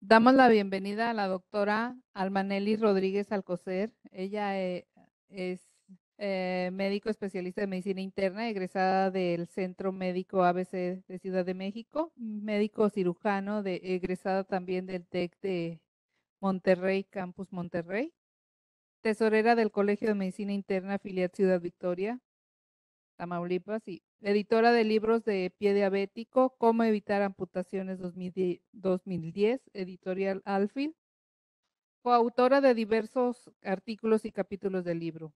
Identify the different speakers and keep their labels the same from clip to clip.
Speaker 1: Damos la bienvenida a la doctora Almanely Rodríguez Alcocer. Ella es médico especialista de medicina interna, egresada del Centro Médico ABC de Ciudad de México, médico cirujano, egresada también del TEC de Monterrey, Campus Monterrey, tesorera del Colegio de Medicina Interna, filial Ciudad Victoria, Tamaulipas, y editora de libros de Pie Diabético, Cómo evitar amputaciones 2010, editorial Alfil, coautora de diversos artículos y capítulos del libro.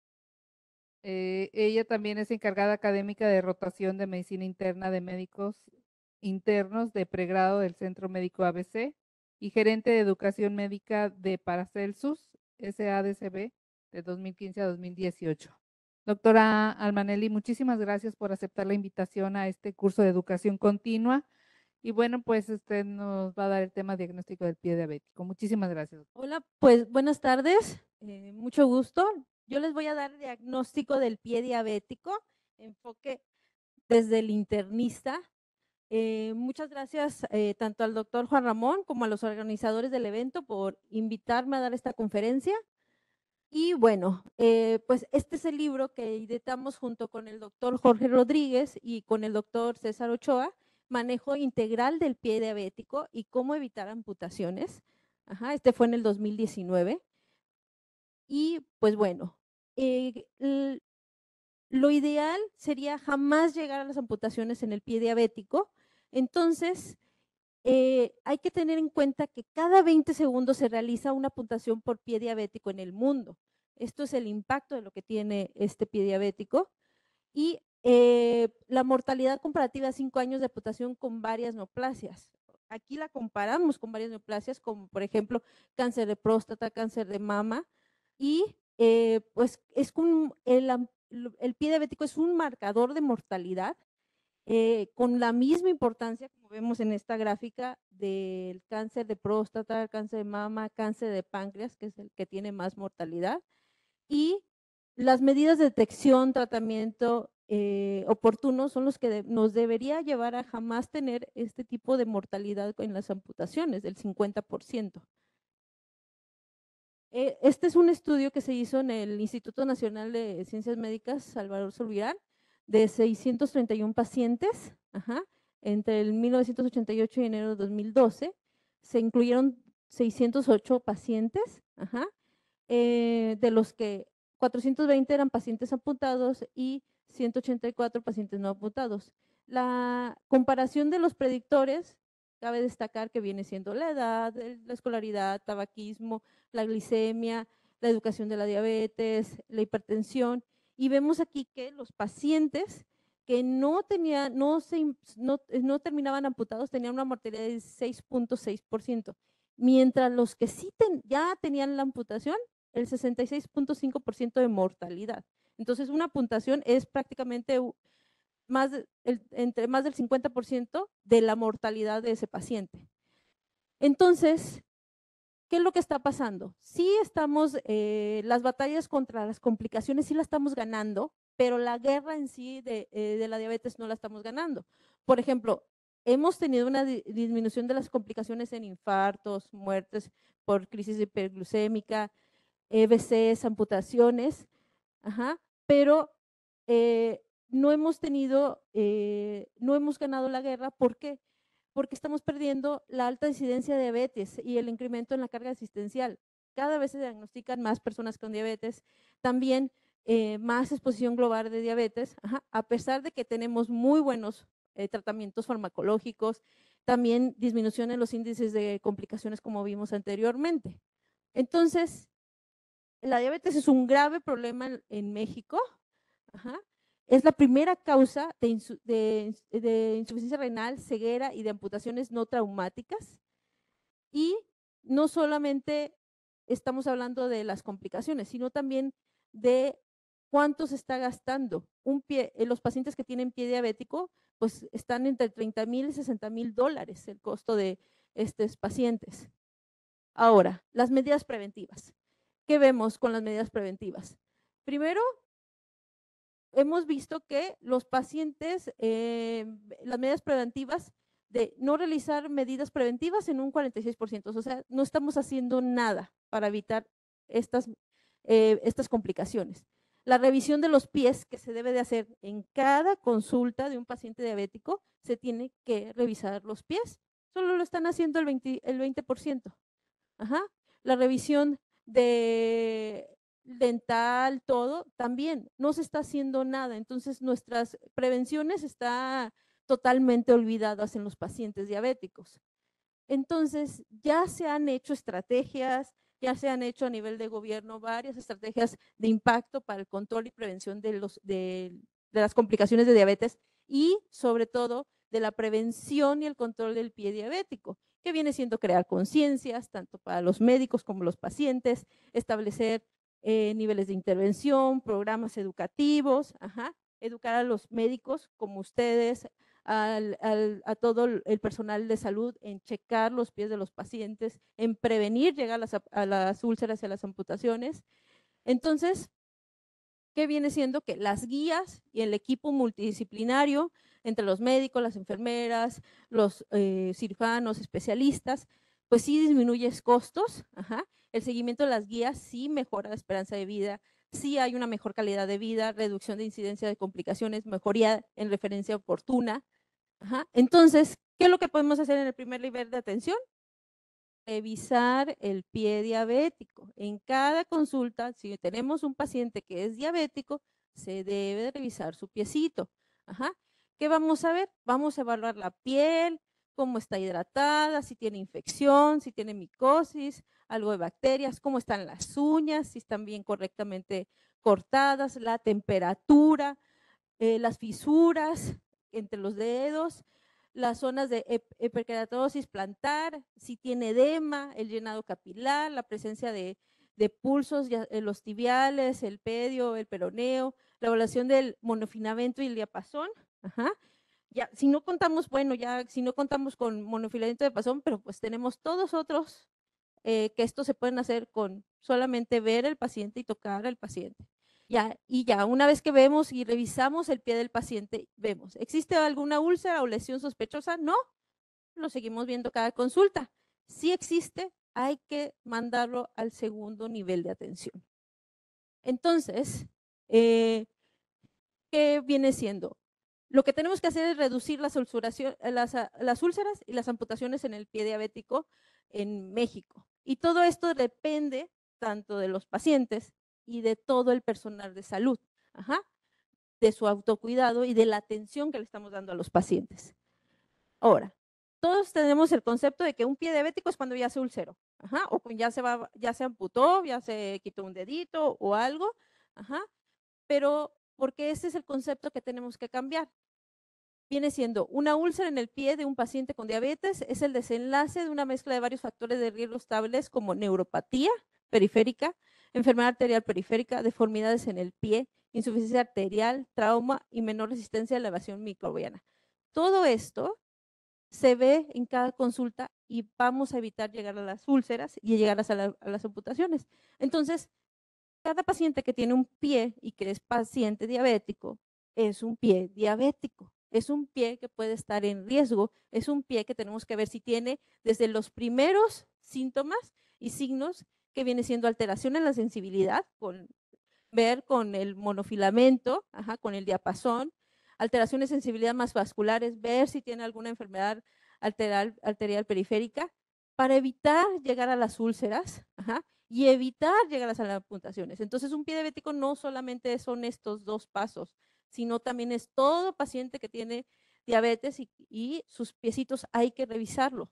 Speaker 1: Ella también es encargada académica de rotación de medicina interna de médicos internos de pregrado del Centro Médico ABC y gerente de educación médica de Paracelsus SADCB de 2015 a 2018. Doctora Almanely, muchísimas gracias por aceptar la invitación a este curso de educación continua. Y bueno, pues usted nos va a dar el tema diagnóstico del pie diabético. Muchísimas gracias.
Speaker 2: Hola, pues buenas tardes, mucho gusto. Yo les voy a dar diagnóstico del pie diabético, enfoque desde el internista. Muchas gracias tanto al doctor Juan Ramón como a los organizadores del evento por invitarme a dar esta conferencia. Y bueno, pues este es el libro que editamos junto con el doctor Jorge Rodríguez y con el doctor César Ochoa, Manejo Integral del Pie Diabético y cómo evitar amputaciones. Ajá, este fue en el 2019. Y pues bueno, eh, lo ideal sería jamás llegar a las amputaciones en el pie diabético. Entonces, hay que tener en cuenta que cada 20 segundos se realiza una amputación por pie diabético en el mundo. Esto es el impacto de lo que tiene este pie diabético. Y la mortalidad comparativa a 5 años de amputación con varias neoplasias. Aquí la comparamos con varias neoplasias, como por ejemplo cáncer de próstata, cáncer de mama, y pues el pie diabético es un marcador de mortalidad con la misma importancia, como vemos en esta gráfica, del cáncer de próstata, cáncer de mama, cáncer de páncreas, que es el que tiene más mortalidad, y las medidas de detección, tratamiento oportuno son los que nos debería llevar a jamás tener este tipo de mortalidad en las amputaciones, del 50%. Este es un estudio que se hizo en el Instituto Nacional de Ciencias Médicas Salvador Subirán, de 631 pacientes, ajá, entre el 1988 y enero de 2012. Se incluyeron 608 pacientes, ajá, de los que 420 eran pacientes amputados y 184 pacientes no amputados. La comparación de los predictores, cabe destacar que viene siendo la edad, la escolaridad, tabaquismo, la glicemia, la educación de la diabetes, la hipertensión, y vemos aquí que los pacientes que no terminaban amputados tenían una mortalidad de 6.6%, mientras los que sí ya tenían la amputación, el 66.5% de mortalidad. Entonces, una amputación es prácticamente entre más del 50% de la mortalidad de ese paciente. Entonces, ¿qué es lo que está pasando? Sí estamos, las batallas contra las complicaciones sí la estamos ganando, pero la guerra en sí de la diabetes no la estamos ganando. Por ejemplo, hemos tenido una disminución de las complicaciones en infartos, muertes por crisis hiperglucémica, EBCs, amputaciones, ajá, pero no hemos no hemos ganado la guerra. ¿Por qué? Porque estamos perdiendo la alta incidencia de diabetes y el incremento en la carga asistencial. Cada vez se diagnostican más personas con diabetes, también más exposición global de diabetes, ajá, a pesar de que tenemos muy buenos tratamientos farmacológicos, también disminución en los índices de complicaciones como vimos anteriormente. Entonces, la diabetes es un grave problema en México. Ajá. Es la primera causa de insuficiencia renal, ceguera y de amputaciones no traumáticas. Y no solamente estamos hablando de las complicaciones, sino también de cuánto se está gastando. Los pacientes que tienen pie diabético, pues están entre 30,000 y 60,000 dólares el costo de estos pacientes. Ahora, las medidas preventivas. ¿Qué vemos con las medidas preventivas? Primero, hemos visto que los pacientes, las medidas preventivas de no realizar medidas preventivas en un 46%. O sea, no estamos haciendo nada para evitar estas complicaciones. La revisión de los pies que se debe de hacer en cada consulta de un paciente diabético, se tiene que revisar los pies. Solo lo están haciendo el 20%. Ajá. La revisión de dental, todo, también no se está haciendo nada. Entonces, nuestras prevenciones están totalmente olvidadas en los pacientes diabéticos. Entonces, ya se han hecho estrategias, ya se han hecho a nivel de gobierno varias estrategias de impacto para el control y prevención de las complicaciones de diabetes y sobre todo de la prevención y el control del pie diabético, que viene siendo crear conciencias tanto para los médicos como los pacientes, establecer niveles de intervención, programas educativos, educar a los médicos como ustedes, a todo el personal de salud en checar los pies de los pacientes, en prevenir llegar a las úlceras y a las amputaciones. Entonces, ¿qué viene siendo? Que las guías y el equipo multidisciplinario entre los médicos, las enfermeras, los cirujanos, especialistas, pues sí disminuye costos. El seguimiento de las guías sí mejora la esperanza de vida, sí hay una mejor calidad de vida, reducción de incidencia de complicaciones, mejoría en referencia oportuna. Entonces, ¿qué es lo que podemos hacer en el primer nivel de atención? Revisar el pie diabético. En cada consulta, si tenemos un paciente que es diabético, se debe de revisar su piecito. ¿Qué vamos a ver? Vamos a evaluar la piel, cómo está hidratada, si tiene infección, si tiene micosis, algo de bacterias, cómo están las uñas, si están bien correctamente cortadas, la temperatura, las fisuras entre los dedos, las zonas de hiperkeratosis plantar, si tiene edema, el llenado capilar, la presencia de pulsos, los tibiales, el pedio, el peroneo, la evaluación del monofilamento y el diapasón. Ya, si no contamos, bueno, ya si no contamos con monofilamento y diapasón, pero pues tenemos todos otros que estos se pueden hacer con solamente ver el paciente y tocar al paciente. Y ya, una vez que vemos y revisamos el pie del paciente, vemos, ¿existe alguna úlcera o lesión sospechosa? No, lo seguimos viendo cada consulta. Si existe, hay que mandarlo al segundo nivel de atención. Entonces, ¿qué viene siendo? Lo que tenemos que hacer es reducir las úlceras y las amputaciones en el pie diabético en México. Y todo esto depende tanto de los pacientes y de todo el personal de salud, de su autocuidado y de la atención que le estamos dando a los pacientes. Ahora, todos tenemos el concepto de que un pie diabético es cuando ya se ulceró, o ya se amputó, ya se quitó un dedito o algo, pero porque ese es el concepto que tenemos que cambiar. Viene siendo una úlcera en el pie de un paciente con diabetes, es el desenlace de una mezcla de varios factores de riesgo estables como neuropatía periférica, enfermedad arterial periférica, deformidades en el pie, insuficiencia arterial, trauma y menor resistencia a la evasión microbiana. Todo esto se ve en cada consulta y vamos a evitar llegar a las úlceras y llegar a las amputaciones. Entonces, cada paciente que tiene un pie y que es paciente diabético es un pie diabético. Es un pie que puede estar en riesgo, es un pie que tenemos que ver si tiene desde los primeros síntomas y signos que viene siendo alteración en la sensibilidad, ver con el monofilamento, con el diapasón, alteraciones de sensibilidad más vasculares, ver si tiene alguna enfermedad arterial periférica, para evitar llegar a las úlceras y evitar llegar a las amputaciones. Entonces, un pie diabético no solamente son estos dos pasos, sino también es todo paciente que tiene diabetes y sus piecitos hay que revisarlo.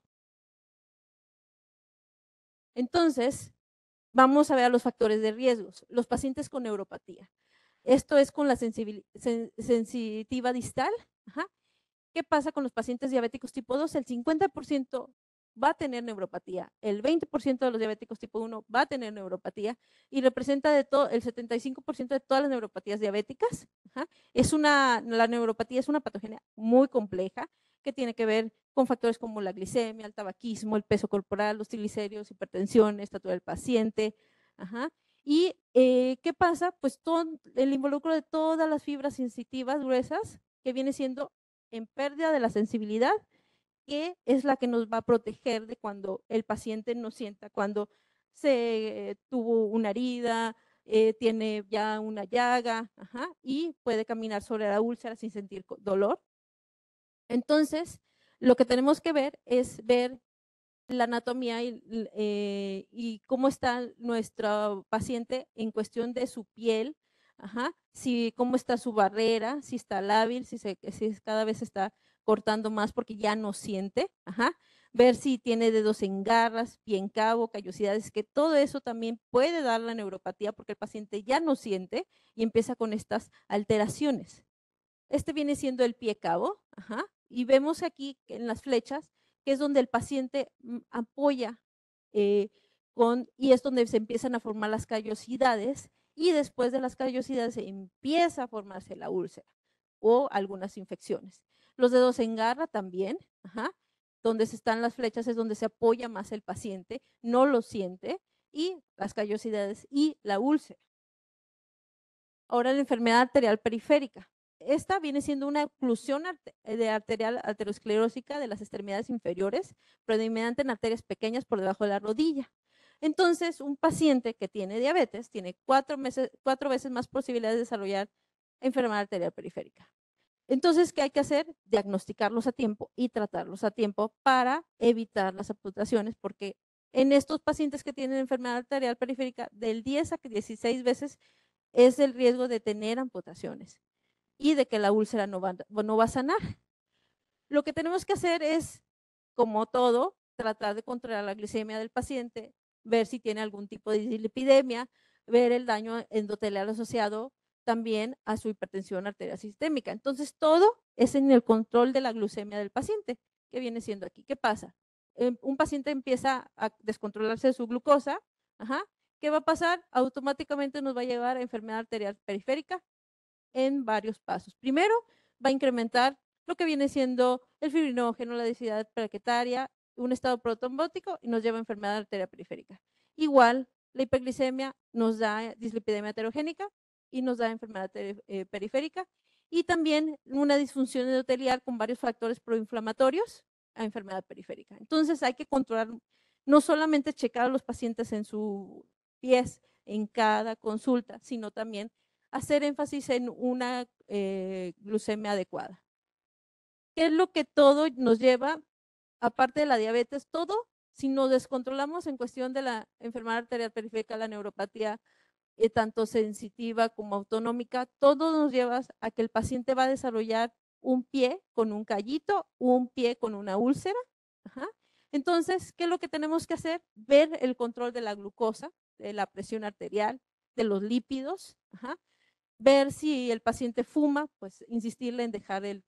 Speaker 2: Entonces, vamos a ver a los factores de riesgos. Los pacientes con neuropatía. Esto es con la sensitiva distal. ¿Qué pasa con los pacientes diabéticos tipo 2? El 50% va a tener neuropatía, el 20% de los diabéticos tipo 1 va a tener neuropatía y representa el 75% de todas las neuropatías diabéticas. La neuropatía es una patogenia muy compleja que tiene que ver con factores como la glicemia, el tabaquismo, el peso corporal, los triglicéridos, hipertensión, estatura del paciente. ¿Y qué pasa? Pues todo el involucro de todas las fibras sensitivas gruesas que viene siendo en pérdida de la sensibilidad que es la que nos va a proteger de cuando el paciente no sienta, cuando se tuvo una herida, tiene ya una llaga, y puede caminar sobre la úlcera sin sentir dolor. Entonces, lo que tenemos que ver es ver la anatomía y cómo está nuestro paciente en cuestión de su piel, si cómo está su barrera, si está lábil, si cada vez se está cortando más porque ya no siente, ver si tiene dedos en garras, pie en cabo, callosidades, que todo eso también puede dar la neuropatía porque el paciente ya no siente y empieza con estas alteraciones. Este viene siendo el pie cabo, y vemos aquí en las flechas que es donde el paciente apoya y es donde se empiezan a formar las callosidades y después de las callosidades se empieza a formarse la úlcera o algunas infecciones. Los dedos en garra también, donde están las flechas es donde se apoya más el paciente, no lo siente, y las callosidades y la úlcera. Ahora la enfermedad arterial periférica. Esta viene siendo una oclusión arterial aterosclerósica de las extremidades inferiores, predominante en arterias pequeñas por debajo de la rodilla. Entonces, un paciente que tiene diabetes tiene 4 veces más posibilidades de desarrollar enfermedad arterial periférica. Entonces, ¿qué hay que hacer? Diagnosticarlos a tiempo y tratarlos a tiempo para evitar las amputaciones, porque en estos pacientes que tienen enfermedad arterial periférica, del 10 a 16 veces es el riesgo de tener amputaciones y de que la úlcera no va a sanar. Lo que tenemos que hacer es, como todo, tratar de controlar la glicemia del paciente, ver si tiene algún tipo de dislipidemia, ver el daño endotelial asociado también a su hipertensión arterial sistémica. Entonces, todo es en el control de la glucemia del paciente, que viene siendo aquí. ¿Qué pasa? Un paciente empieza a descontrolarse de su glucosa, ¿qué va a pasar? Automáticamente nos va a llevar a enfermedad arterial periférica en varios pasos. Primero, va a incrementar lo que viene siendo el fibrinógeno, la densidad plaquetaria, un estado protrombótico y nos lleva a enfermedad arterial periférica. Igual, la hiperglicemia nos da dislipidemia heterogénica y nos da enfermedad periférica, y también una disfunción endotelial con varios factores proinflamatorios a enfermedad periférica. Entonces hay que controlar, no solamente checar a los pacientes en sus pies en cada consulta, sino también hacer énfasis en una glucemia adecuada. ¿Qué es lo que todo nos lleva, aparte de la diabetes? Todo, si nos descontrolamos en cuestión de la enfermedad arterial periférica, la neuropatía, tanto sensitiva como autonómica, todo nos lleva a que el paciente va a desarrollar un pie con un callito, un pie con una úlcera. Entonces, ¿qué es lo que tenemos que hacer? Ver el control de la glucosa, de la presión arterial, de los lípidos, ver si el paciente fuma, pues insistirle en dejar el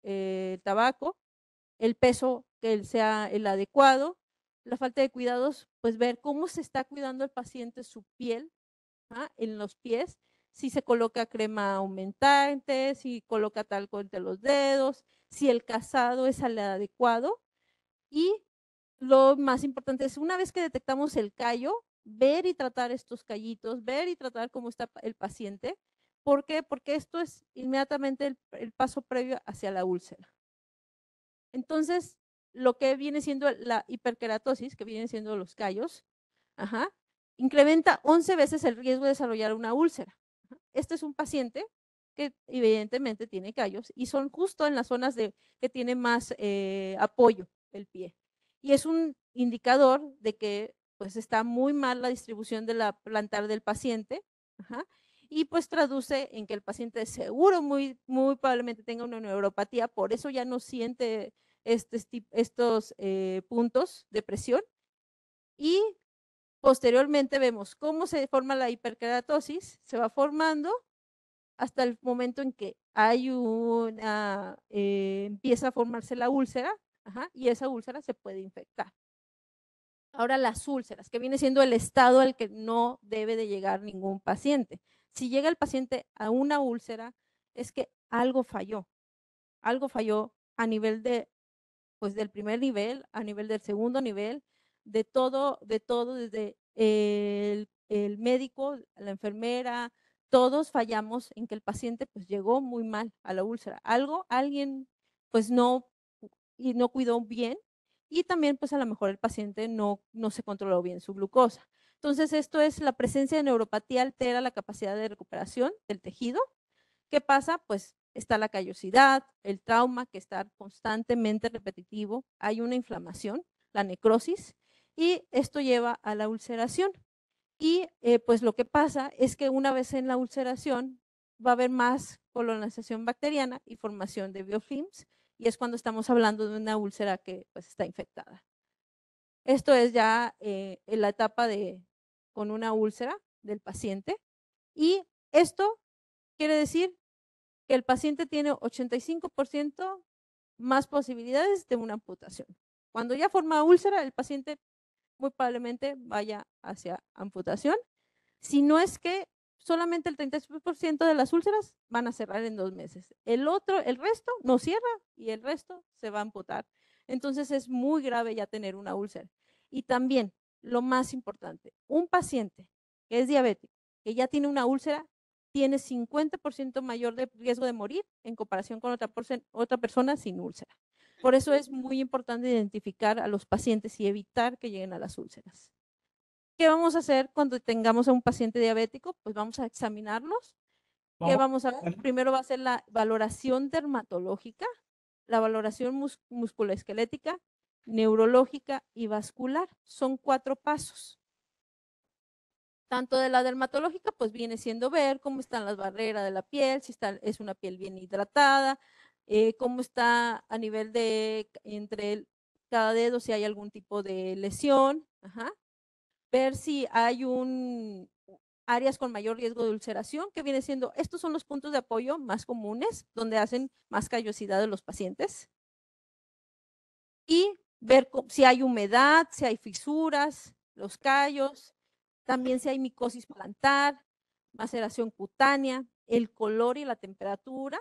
Speaker 2: tabaco, el peso que sea el adecuado, la falta de cuidados, pues ver cómo se está cuidando el paciente su piel, en los pies, si se coloca crema aumentante, si coloca talco entre los dedos, si el calzado es el adecuado. Y lo más importante es, una vez que detectamos el callo, ver y tratar estos callitos, ver y tratar cómo está el paciente. ¿Por qué? Porque esto es inmediatamente el paso previo hacia la úlcera. Entonces, lo que viene siendo la hiperkeratosis, que vienen siendo los callos, incrementa 11 veces el riesgo de desarrollar una úlcera. Este es un paciente que evidentemente tiene callos y son justo en las zonas que tiene más apoyo el pie. Y es un indicador de que pues está muy mal la distribución de la plantar del paciente, y pues traduce en que el paciente seguro muy probablemente tenga una neuropatía, por eso ya no siente estos puntos de presión. Y posteriormente vemos cómo se forma la hiperkeratosis, se va formando hasta el momento en que hay empieza a formarse la úlcera, y esa úlcera se puede infectar. Ahora las úlceras, que viene siendo el estado al que no debe de llegar ningún paciente. Si llega el paciente a una úlcera, es que algo falló a nivel pues del primer nivel, a nivel del segundo nivel, de todo, desde el médico, la enfermera, todos fallamos en que el paciente pues llegó muy mal a la úlcera. Alguien pues no y no cuidó bien, y también pues a lo mejor el paciente no se controló bien su glucosa. Entonces esto es la presencia de neuropatía altera la capacidad de recuperación del tejido. ¿Qué pasa? Pues está la callosidad, el trauma que está constantemente repetitivo, hay una inflamación, la necrosis, y esto lleva a la ulceración. Y pues lo que pasa es que una vez en la ulceración va a haber más colonización bacteriana y formación de biofilms, y es cuando estamos hablando de una úlcera que pues está infectada. Esto es ya en la etapa con una úlcera del paciente, y esto quiere decir que el paciente tiene 85% más posibilidades de una amputación. Cuando ya forma úlcera, el paciente muy probablemente vaya hacia amputación, si no es que solamente el 36% de las úlceras van a cerrar en 2 meses. El resto no cierra y el resto se va a amputar. Entonces es muy grave ya tener una úlcera. Y también, lo más importante, un paciente que es diabético, que ya tiene una úlcera, tiene 50% mayor de riesgo de morir en comparación con otra persona sin úlcera. Por eso es muy importante identificar a los pacientes y evitar que lleguen a las úlceras. ¿Qué vamos a hacer cuando tengamos a un paciente diabético? Pues vamos a examinarlos. ¿Qué vamos a ver? Primero va a ser la valoración dermatológica, la valoración musculoesquelética, neurológica y vascular. Son 4 pasos. Tanto de la dermatológica, pues viene siendo ver cómo están las barreras de la piel, si es una piel bien hidratada, cómo está a nivel de entre cada dedo, si hay algún tipo de lesión. Ajá. Ver si hay áreas con mayor riesgo de ulceración, que viene siendo, estos son los puntos de apoyo más comunes, donde hacen más callosidad de los pacientes. Y ver si hay humedad, si hay fisuras, los callos, también si hay micosis plantar, maceración cutánea, el color y la temperatura,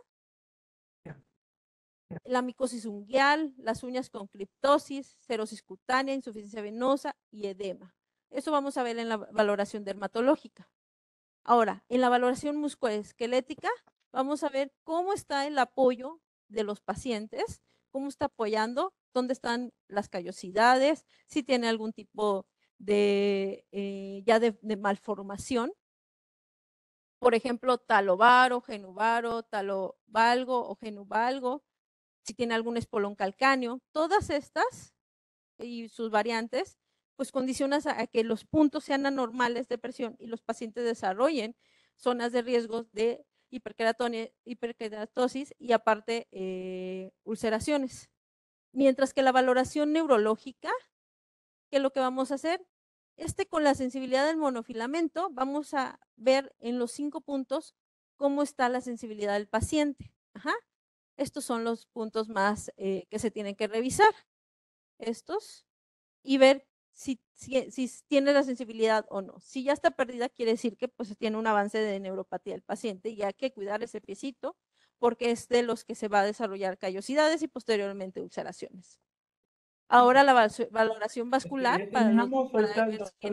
Speaker 2: la micosis unguial, las uñas con criptosis, cerosis cutánea, insuficiencia venosa y edema. Eso vamos a ver en la valoración dermatológica. Ahora, en la valoración musculoesquelética, vamos a ver cómo está el apoyo de los pacientes, cómo está apoyando, dónde están las callosidades, si tiene algún tipo de malformación. Por ejemplo, talovaro, genuvaro, talovalgo o genuvalgo, si tiene algún espolón calcáneo. Todas estas y sus variantes, pues condicionan a que los puntos sean anormales de presión y los pacientes desarrollen zonas de riesgo de hiperkeratosis y aparte ulceraciones. Mientras que la valoración neurológica, que lo que vamos a hacer, con la sensibilidad del monofilamento, vamos a ver en los 5 puntos cómo está la sensibilidad del paciente. Ajá. Estos son los puntos más que se tienen que revisar. Estos. Y ver si tiene la sensibilidad o no. Si ya está perdida, quiere decir que pues tiene un avance de neuropatía el paciente y hay que cuidar ese piecito porque es de los que se va a desarrollar callosidades y posteriormente ulceraciones. Ahora la valoración vascular para ver si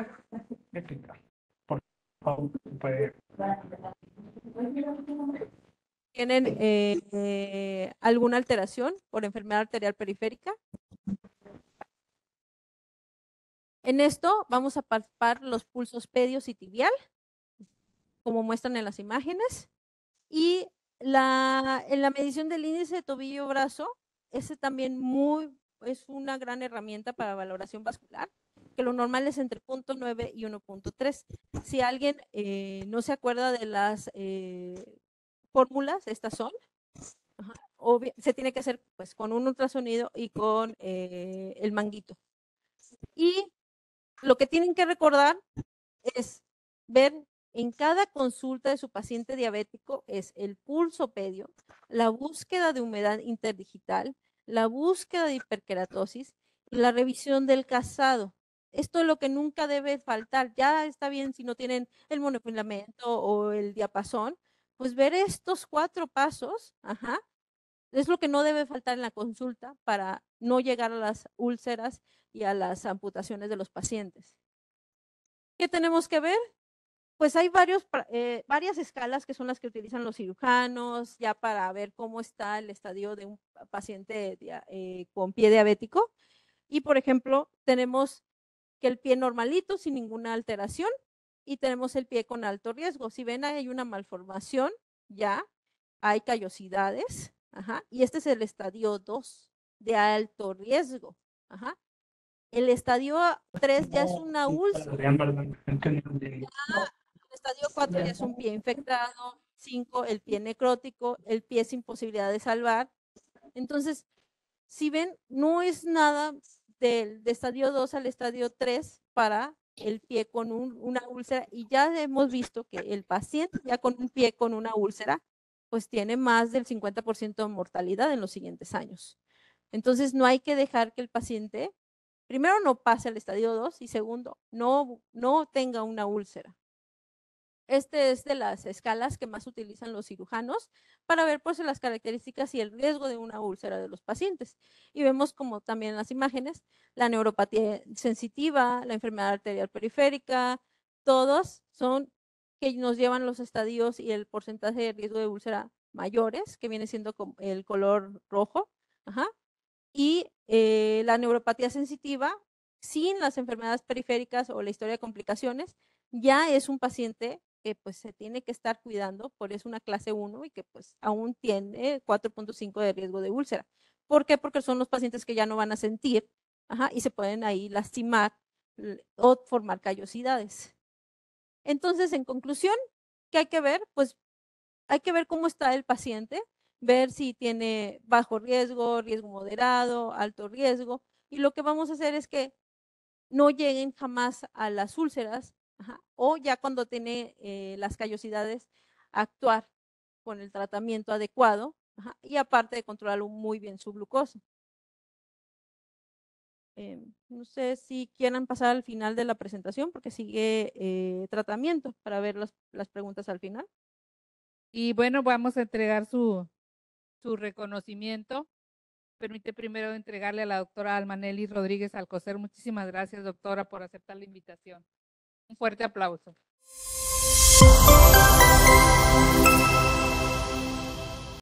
Speaker 2: tienen alguna alteración por enfermedad arterial periférica. En esto vamos a palpar los pulsos pedios y tibial, como muestran en las imágenes. Y en la medición del índice de tobillo-brazo, ese también es una gran herramienta para valoración vascular, que lo normal es entre 0.9 y 1.3. Si alguien no se acuerda de las fórmulas, estas son, se tiene que hacer pues con un ultrasonido y con el manguito. Y lo que tienen que recordar es ver en cada consulta de su paciente diabético es el pulso pedio, la búsqueda de humedad interdigital, la búsqueda de hiperkeratosis y la revisión del casado. Esto es lo que nunca debe faltar. Ya está bien si no tienen el monofilamento o el diapasón, pues ver estos 4 pasos, es lo que no debe faltar en la consulta para no llegar a las úlceras y a las amputaciones de los pacientes. ¿Qué tenemos que ver? pues hay varias escalas que son las que utilizan los cirujanos ya para ver cómo está el estadio de un paciente con pie diabético. Y, por ejemplo, tenemos que el pie normalito, sin ninguna alteración, y tenemos el pie con alto riesgo. Si ven, hay una malformación, ya hay callosidades, y este es el estadio 2 de alto riesgo. El estadio 3 ya es una úlcera. El estadio 4 ya es un pie infectado. 5, el pie necrótico, el pie sin posibilidad de salvar. Entonces, si ven, no es nada de estadio 2 al estadio 3 para el pie con una úlcera, y ya hemos visto que el paciente ya con un pie con una úlcera, pues tiene más del 50% de mortalidad en los siguientes años. Entonces, no hay que dejar que el paciente, primero, no pase al estadio 2 y segundo, no tenga una úlcera. Este es de las escalas que más utilizan los cirujanos para ver pues las características y el riesgo de una úlcera de los pacientes. Y vemos como también en las imágenes, la neuropatía sensitiva, la enfermedad arterial periférica, todos son que nos llevan los estadios y el porcentaje de riesgo de úlcera mayores, que viene siendo el color rojo. Y la neuropatía sensitiva, sin las enfermedades periféricas o la historia de complicaciones, ya es un paciente que pues se tiene que estar cuidando, por eso una clase 1 y que pues aún tiene 4.5 de riesgo de úlcera. ¿Por qué? Porque son los pacientes que ya no van a sentir, y se pueden ahí lastimar o formar callosidades. Entonces, en conclusión, ¿qué hay que ver? Pues hay que ver cómo está el paciente, ver si tiene bajo riesgo, riesgo moderado, alto riesgo, y lo que vamos a hacer es que no lleguen jamás a las úlceras, o ya cuando tiene las callosidades, actuar con el tratamiento adecuado, y aparte de controlar muy bien su glucosa. No sé si quieran pasar al final de la presentación porque sigue tratamiento para ver las preguntas al final.
Speaker 1: Y bueno, vamos a entregar su reconocimiento. Permite primero entregarle a la doctora Almanelly Rodríguez Alcocer. Muchísimas gracias, doctora, por aceptar la invitación. Un fuerte aplauso.